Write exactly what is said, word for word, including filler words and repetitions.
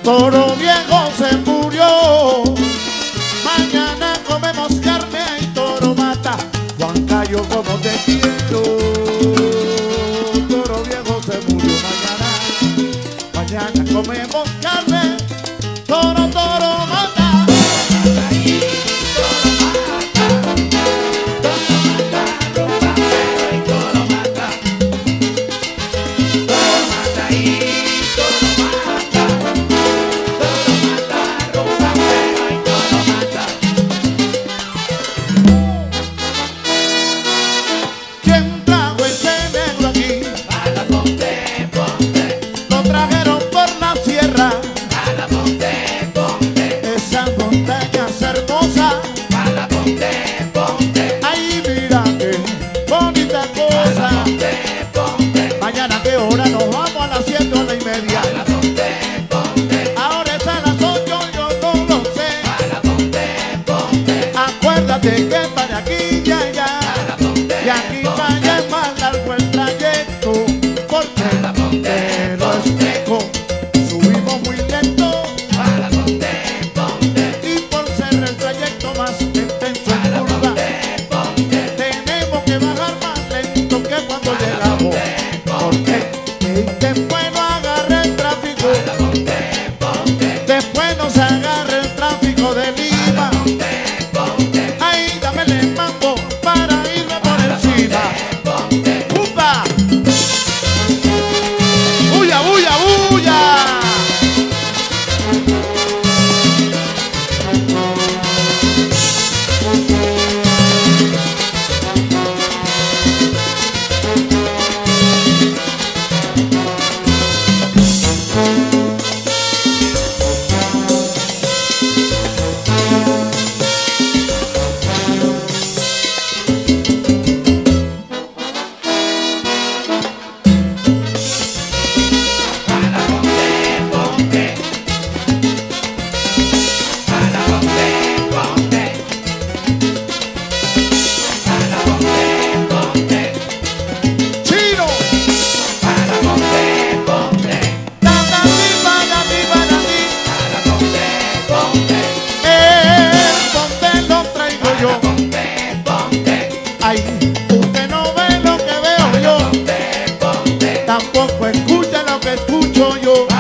Toro viejo se murió. Mañana comemos carne y toro mata. Juan Cayo, como te quiero. Toro viejo se murió. Mañana, mañana comemos carne. Toro, toro mata. Que para aquí y allá, y aquí para allá es más largo el trayecto, porque te lo explico, subimos muy lento, y por ser el trayecto más intenso en curva, tenemos que bajar más lento que cuando llegamos, porque después no agarre el tráfico, después no se agarre el tráfico de Lima. Tampoco escucha lo que escucho yo.